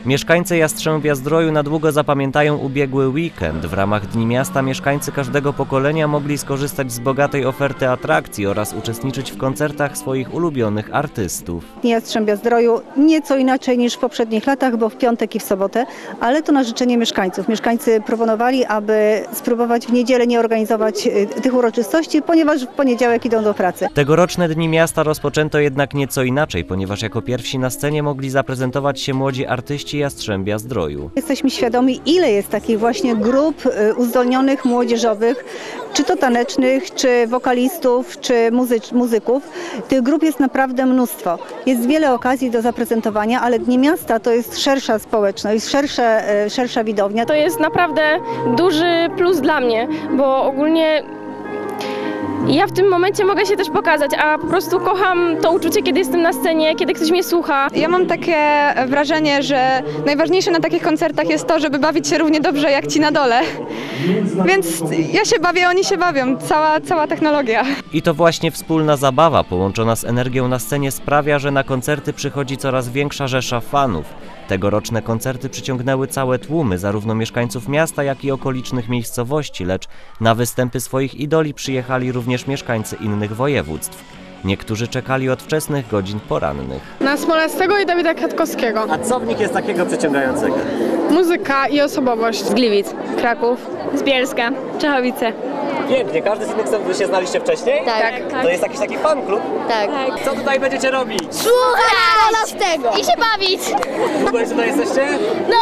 Mieszkańcy Jastrzębia-Zdroju na długo zapamiętają ubiegły weekend. W ramach Dni Miasta mieszkańcy każdego pokolenia mogli skorzystać z bogatej oferty atrakcji oraz uczestniczyć w koncertach swoich ulubionych artystów. Dni Jastrzębia-Zdroju nieco inaczej niż w poprzednich latach, bo w piątek i w sobotę, ale to na życzenie mieszkańców. Mieszkańcy proponowali, aby spróbować w niedzielę nie organizować tych uroczystości, ponieważ w poniedziałek idą do pracy. Tegoroczne Dni Miasta rozpoczęto jednak nieco inaczej, ponieważ jako pierwsi na scenie mogli zaprezentować się młodzi artyści Jastrzębia-Zdroju. Jesteśmy świadomi, ile jest takich właśnie grup uzdolnionych, młodzieżowych, czy to tanecznych, czy wokalistów, czy muzyków. Tych grup jest naprawdę mnóstwo. Jest wiele okazji do zaprezentowania, ale Dni Miasta to jest szersza społeczność, szersza widownia. To jest naprawdę duży plus dla mnie, bo ogólnie ja w tym momencie mogę się też pokazać, a po prostu kocham to uczucie, kiedy jestem na scenie, kiedy ktoś mnie słucha. Ja mam takie wrażenie, że najważniejsze na takich koncertach jest to, żeby bawić się równie dobrze jak ci na dole. Więc ja się bawię, oni się bawią, cała technologia. I to właśnie wspólna zabawa połączona z energią na scenie sprawia, że na koncerty przychodzi coraz większa rzesza fanów. Tegoroczne koncerty przyciągnęły całe tłumy zarówno mieszkańców miasta, jak i okolicznych miejscowości, lecz na występy swoich idoli przyjechali również mieszkańcy innych województw. Niektórzy czekali od wczesnych godzin porannych. Na Smolastego i Dawida Kwiatkowskiego. A co w nich jest takiego przyciągającego? Muzyka i osobowość. Z Gliwic, Kraków, z Bielska, Czechowice. Pięknie, każdy z innych wy się znaliście wcześniej? Tak. To jest jakiś taki fan klub? Tak. Co tutaj będziecie robić? Słuchać! I się bawić! Długo już tutaj jesteście? No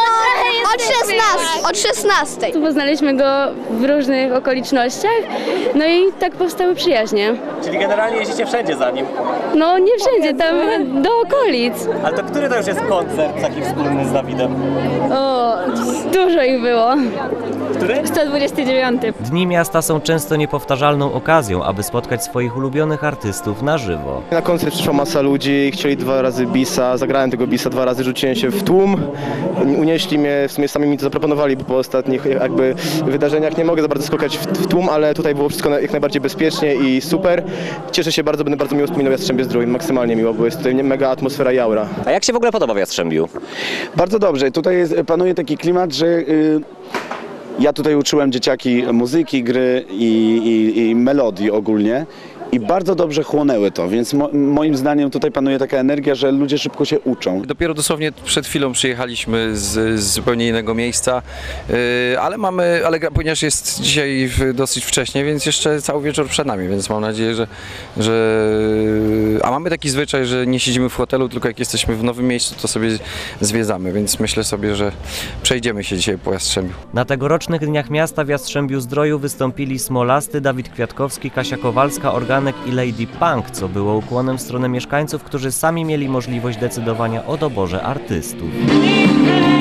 trochę Od 16. Poznaliśmy go w różnych okolicznościach, no i tak powstały przyjaźnie. Czyli generalnie jeździcie wszędzie za nim. No nie wszędzie, tam do okolic. Ale to który to już jest koncert taki wspólny z Dawidem? O, dużo ich było. Który? 129. Dni Miasta są często niepowtarzalną okazją, aby spotkać swoich ulubionych artystów na żywo. Na koncert przyszła masa ludzi, chcieli 2 razy bisa, zagrałem tego bisa 2 razy, rzuciłem się w tłum, unieśli mnie, w sumie sami mi to zaproponowali, bo po ostatnich jakby wydarzeniach nie mogę za bardzo skakać w tłum, ale tutaj było wszystko jak najbardziej bezpiecznie i super. Cieszę się bardzo, będę bardzo miło wspominał Jastrzębie-Zdrój, maksymalnie miło, bo jest tutaj mega atmosfera i aura. A jak się w ogóle podoba w Jastrzębiu? Bardzo dobrze, tutaj panuje taki klimat, że ja tutaj uczyłem dzieciaki muzyki, gry i melodii ogólnie i bardzo dobrze chłonęły to, więc moim zdaniem tutaj panuje taka energia, że ludzie szybko się uczą. Dopiero dosłownie przed chwilą przyjechaliśmy z zupełnie innego miejsca, ale ponieważ jest dzisiaj dosyć wcześnie, więc jeszcze cały wieczór przed nami, więc mam nadzieję, a mamy taki zwyczaj, że nie siedzimy w hotelu, tylko jak jesteśmy w nowym miejscu, to sobie zwiedzamy, więc myślę sobie, że przejdziemy się dzisiaj po Jastrzębiu. Na tegorocznych Dniach Miasta w Jastrzębiu-Zdroju wystąpili Smolasty, Dawid Kwiatkowski, Kasia Kowalska, Organek i Lady Punk, co było ukłonem w stronę mieszkańców, którzy sami mieli możliwość decydowania o doborze artystów.